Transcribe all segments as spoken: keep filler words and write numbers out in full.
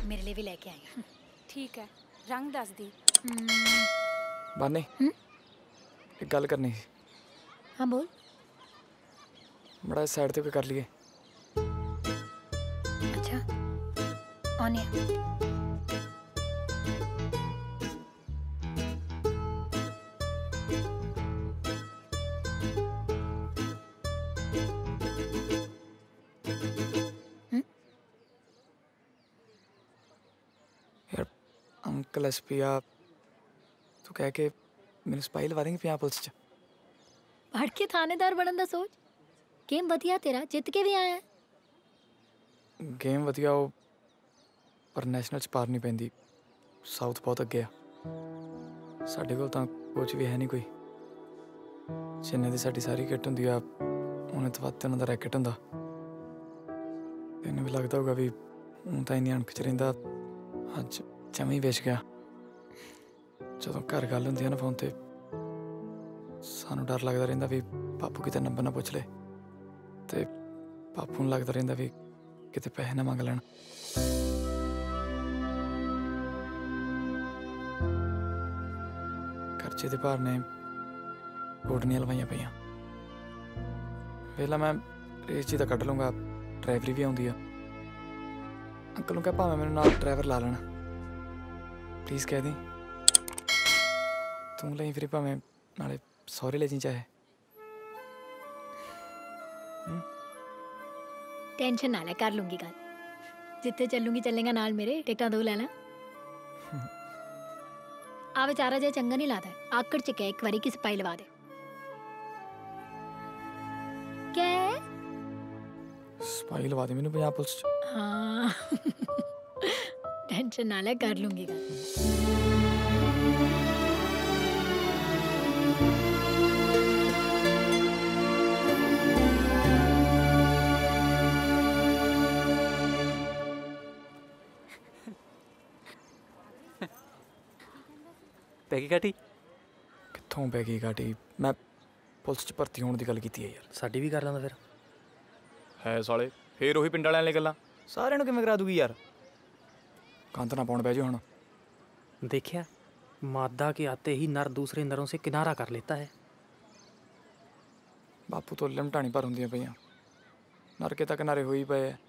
मेरे लिए भी लेके आई। ठीक है, रंग दस दी। बानी एक गल करनी सी। हाँ बोल। बड़ा साइड ते कर लिए। अच्छा ऑन है। यार अंकल एस पी आ तू कह के मैंने सपाई लवा देंगे पंजाब पुलिस च। पढ़ के थानेदार बनन दा सोच। गेम वधिया तेरा, जित के भी आया। गेम वधिया हो पर नैशनल च पार नहीं पैंदी। साउथ बहुत अगे आ। साडे कोल तां कोच भी है नहीं कोई। जिन्ने दी साडी सारी किट हुंदी आ उन्हें तो वध उन्हां दा रैकेट हुंदा। तैनूं भी लगदा होगा भी हूँ तां इन्नी अणख च रहिंदा अज जमी वेच गया। जदों घर गल हुंदी है ना फोन ते सानूं डर लगदा रहिंदा भी पापू किते नंबर ना पुछ ले ते पापू नूं लगदा रहिंदा भी किते पैसे ना मंग लैण। खर्चे दे भार ने गोडनियां लवाइयां पईयां। वेला मैं रेस जी तां कड्ढ लूँगा, ड्राइवरी भी आउंदी आ। अंकल नूं कह भावें मैनूं नाल ड्राइवर ला लैण। प्लीज़ कह दी तू लई फिर भावें नाले सौरे ले जी चाहे। टेंशन ना ले, कर लूंगी गल। जिथे चलूंगी चलेगा नाल मेरे। टिकटा दो लेना। आ बेचारा जे चंगा नहीं लाता है। आकड़ च क्या एक बारी की सपाई लवा दे। क्या सपाई लवा दी मैनूं पंजाब पुलिस च। हाँ टेंशन ना ले, कर लूंगी गल। पैगी काटी कित्थों पैगी काटी? मैं पुलिस च भर्ती होने की गल कीती है यार। साडी भी कर लैंदा फिर। है साले फिर ਉਹੀ ਪਿੰਡ ਵਾਲਿਆਂ ਵਾਲੀ ਗੱਲਾਂ ਸਾਰਿਆਂ ਨੂੰ ਕਿਵੇਂ ਕਰਾ ਦੂਗੀ ਯਾਰ। ਕੰਧ ना पाउण बह जाओ हुण। देखिया मादा के आते ही नर दूसरे नरों से किनारा कर लेता है। बापू तो लिमटाणी भर होंदियां पईयां। नरके तक किनारे हो ही पए है।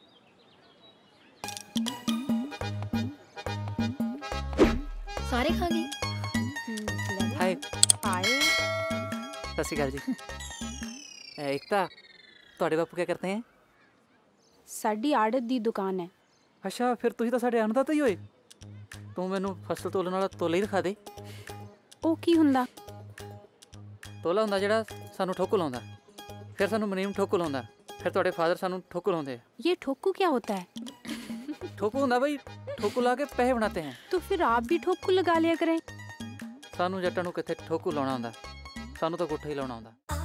सारे खा गए। हाय आए सत श्री अकाल जी। एकता ਤੁਹਾਡੇ ਬਾਪੂ क्या करते हैं? साडी आड़त दी दुकान है। अच्छा फिर तुसीं ਤਾਂ ਸਾਡੇ ਅਨਦਾਤਾ ਹੀ ਹੋਏ। ਤੂੰ ਮੈਨੂੰ ਫਸਲ ਤੋਲਣ ਵਾਲਾ ਤੋਲਾ ਹੀ ਦਿਖਾ ਦੇ। ਉਹ ਕੀ ਹੁੰਦਾ? ਤੋਲਾ ਹੁੰਦਾ ਜਿਹੜਾ ਸਾਨੂੰ ਠੋਕੂ ਲਾਉਂਦਾ, ਫਿਰ ਸਾਨੂੰ ਮਨੀਮ ਠੋਕੂ ਲਾਉਂਦਾ, ਫਿਰ ਤੁਹਾਡੇ ਫਾਦਰ ਸਾਨੂੰ ਠੋਕੂ ਲਾਉਂਦੇ। ये ठोकू क्या होता है? ठोकू ਹੁੰਦਾ ਬਈ, ਠੋਕੂ ਲਾ ਕੇ ਪੈਸੇ ਬਣਾਤੇ हैं। तो फिर आप भी ठोकू लगा लिया करें। ਸਾਨੂੰ ਜੱਟਾਂ ਨੂੰ ਕਿੱਥੇ ਠੋਕੂ ਲਾਉਣਾ ਹੁੰਦਾ, ਸਾਨੂੰ ਤਾਂ ਗੁੱਠਾ ਹੀ ਲਾਉਣਾ ਹੁੰਦਾ।